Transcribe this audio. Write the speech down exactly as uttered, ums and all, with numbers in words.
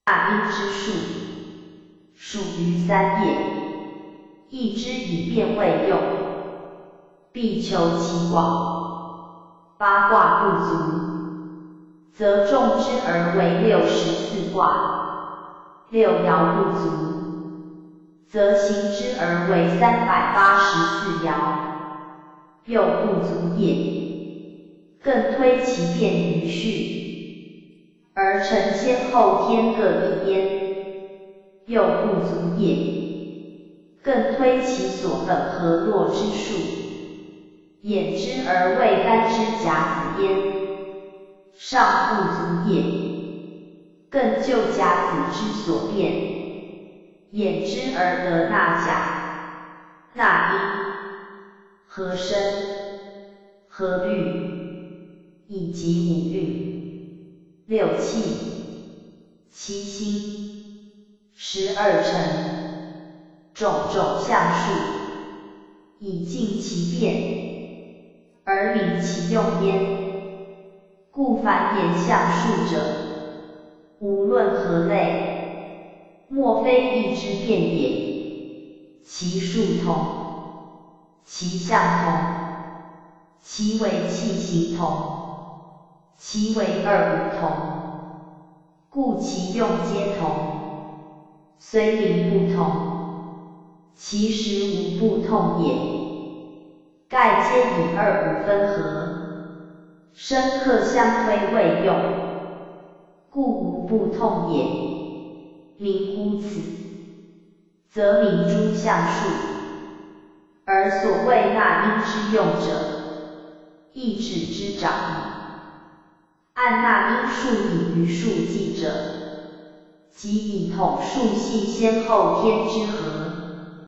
那因之数，属于三也。一之以变位用，必求其广。八卦不足，则众之而为六十四卦；六爻不足，则行之而为三百八十四爻。又不足也，更推其变于序，而成先后天各一焉。又不足也，更推其所本合络之数，衍之而为干之甲子焉。尚不足也，更就甲子之所变，衍之而得纳甲、纳阴、合生、合律，以及五运、六气、七星、十二辰，种种象数，以尽其变，而明其用焉。故凡言象数者，无论何类，莫非一之变也。其数同，其象同，其为气形同，其为二五同，故其用皆同。虽名不同，其实无不同也。盖皆以二五分合，生克相推谓用，故无不同也。明乎此，则明诸象数。而所谓纳阴之用者，亦指之长矣。按纳阴数以余数计者，即以统数系先后天之和。